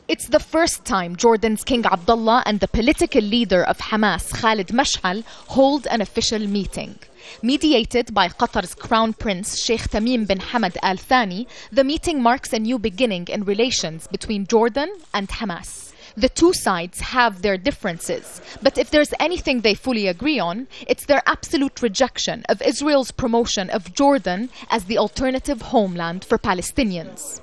It's the first time Jordan's King Abdullah and the political leader of Hamas, Khalid Mash'al, hold an official meeting. Mediated by Qatar's Crown Prince Sheikh Tamim bin Hamad Al Thani, the meeting marks a new beginning in relations between Jordan and Hamas. The two sides have their differences, but if there's anything they fully agree on, it's their absolute rejection of Israel's promotion of Jordan as the alternative homeland for Palestinians.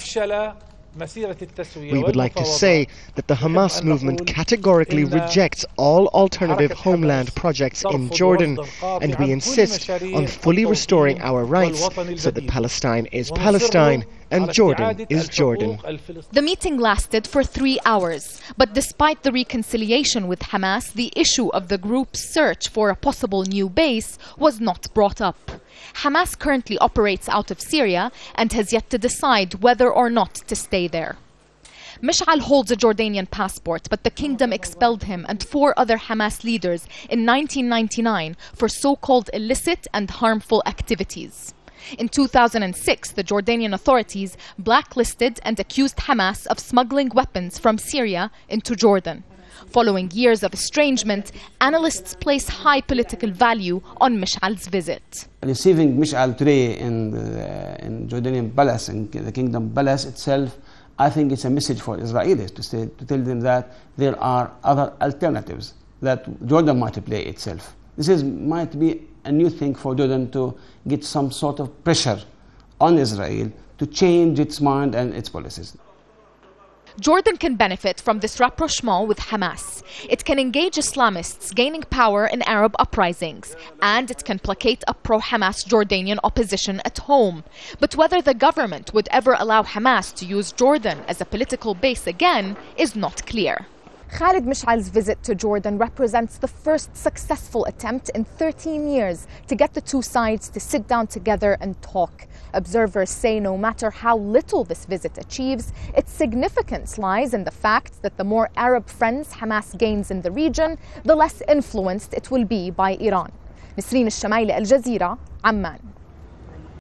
We would like to say that the Hamas movement categorically rejects all alternative homeland projects in Jordan, and we insist on fully restoring our rights so that Palestine is Palestine and Jordan is Jordan. The meeting lasted for 3 hours, but despite the reconciliation with Hamas, the issue of the group's search for a possible new base was not brought up. Hamas currently operates out of Syria and has yet to decide whether or not to stay there. Mash'al holds a Jordanian passport, but the kingdom expelled him and 4 other Hamas leaders in 1999 for so-called illicit and harmful activities. In 2006, the Jordanian authorities blacklisted and accused Hamas of smuggling weapons from Syria into Jordan. Following years of estrangement, analysts place high political value on Mash'al's visit. Receiving Mash'al today in Jordanian palace, in the kingdom palace itself, I think it's a message for Israelis to tell them that there are other alternatives, that Jordan might play itself. This might be a new thing for Jordan to get some sort of pressure on Israel to change its mind and its policies. Jordan can benefit from this rapprochement with Hamas. It can engage Islamists gaining power in Arab uprisings, and it can placate a pro-Hamas Jordanian opposition at home. But whether the government would ever allow Hamas to use Jordan as a political base again is not clear. Khalid Mash'al's visit to Jordan represents the first successful attempt in 13 years to get the two sides to sit down together and talk. Observers say no matter how little this visit achieves, its significance lies in the fact that the more Arab friends Hamas gains in the region, the less influenced it will be by Iran. Nisreen Al-Shamaili, Al Jazeera, Amman.